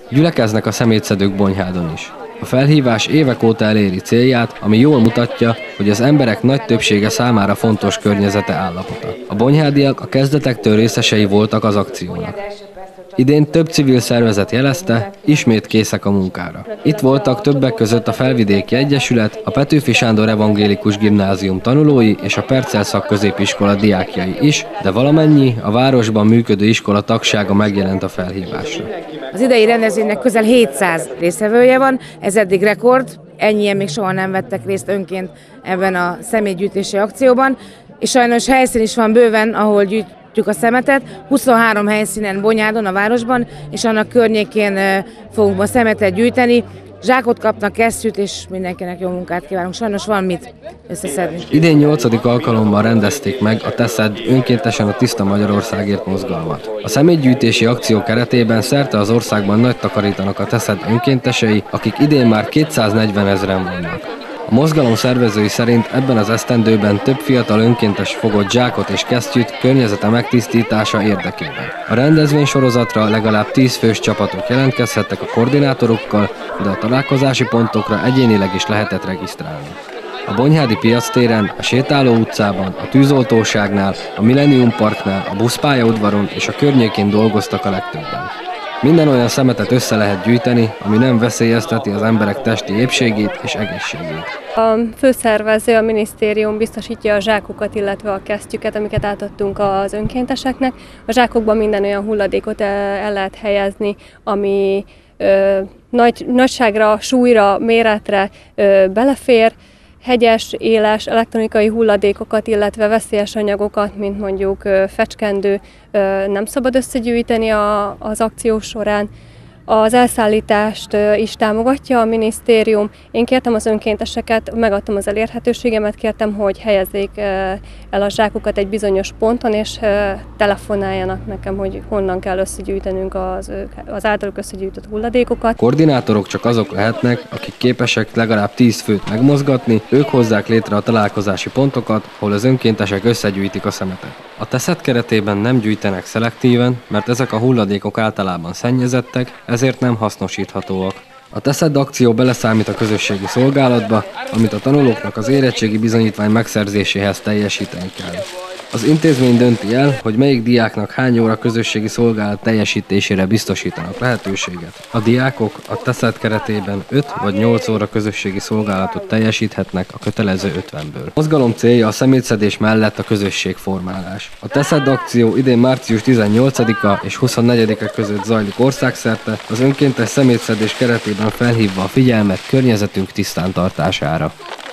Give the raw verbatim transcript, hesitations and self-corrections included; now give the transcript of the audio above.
Gyülekeznek a szemétszedők Bonyhádon is. A felhívás évek óta eléri célját, ami jól mutatja, hogy az emberek nagy többsége számára fontos környezete állapota. A bonyhádiak a kezdetektől részesei voltak az akciónak. Idén több civil szervezet jelezte, ismét készek a munkára. Itt voltak többek között a Felvidéki Egyesület, a Petőfi Sándor Evangélikus Gimnázium tanulói és a Percel Szakközépiskola diákjai is, de valamennyi a városban működő iskola tagsága megjelent a felhívásra. Az idei rendezvénynek közel hétszáz résztvevője van, ez eddig rekord, ennyien még soha nem vettek részt önként ebben a szemétgyűjtési akcióban, és sajnos helyszín is van bőven, ahol gyűjtjük a szemetet, huszonhárom helyszínen Bonyhádon, a városban, és annak környékén fogunk a szemetet gyűjteni. Zsákot kapnak, kesztyűt, és mindenkinek jó munkát kívánunk. Sajnos van mit összeszedni. Idén nyolcadik alkalommal rendezték meg a Teszed önkéntesen a Tiszta Magyarországért mozgalmat. A szemétgyűjtési akció keretében szerte az országban nagy takarítanak a Teszed önkéntesei, akik idén már kétszáznegyven ezren vannak. A mozgalom szervezői szerint ebben az esztendőben több fiatal önkéntes fogott zsákot és kesztyűt környezete megtisztítása érdekében. A rendezvénysorozatra legalább tíz fős csapatok jelentkezhettek a koordinátorokkal, de a találkozási pontokra egyénileg is lehetett regisztrálni. A Bonyhádi piactéren, a Sétáló utcában, a Tűzoltóságnál, a Millennium Parknál, a buszpályaudvaron és a környékén dolgoztak a legtöbben. Minden olyan szemetet össze lehet gyűjteni, ami nem veszélyezteti az emberek testi épségét és egészségét. A főszervező, a minisztérium biztosítja a zsákokat, illetve a kesztyüket, amiket átadtunk az önkénteseknek. A zsákokban minden olyan hulladékot el lehet helyezni, ami ö, nagy, nagyságra, súlyra, méretre ö, belefér. Hegyes, éles, elektronikai hulladékokat, illetve veszélyes anyagokat, mint mondjuk fecskendő, nem szabad összegyűjteni az akció során. Az elszállítást is támogatja a minisztérium. Én kértem az önkénteseket, megadtam az elérhetőségemet, kértem, hogy helyezzék el a zsákokat egy bizonyos ponton, és telefonáljanak nekem, hogy honnan kell összegyűjtenünk az, az általuk összegyűjtött hulladékokat. Koordinátorok csak azok lehetnek, akik képesek legalább tíz főt megmozgatni, ők hozzák létre a találkozási pontokat, ahol az önkéntesek összegyűjtik a szemetet. A Teszed keretében nem gyűjtenek szelektíven, mert ezek a hulladékok általában szennyezettek, ezért nem hasznosíthatóak. A Teszed akció beleszámít a közösségi szolgálatba, amit a tanulóknak az érettségi bizonyítvány megszerzéséhez teljesíteni kell. Az intézmény dönti el, hogy melyik diáknak hány óra közösségi szolgálat teljesítésére biztosítanak lehetőséget. A diákok a Teszed keretében öt vagy nyolc óra közösségi szolgálatot teljesíthetnek a kötelező ötvenből. A mozgalom célja a szemétszedés mellett a közösségformálás. A Teszed akció idén március tizennyolcadika és huszonnegyedike között zajlik országszerte, az önkéntes szemétszedés keretében felhívva a figyelmet környezetünk tisztán tartására.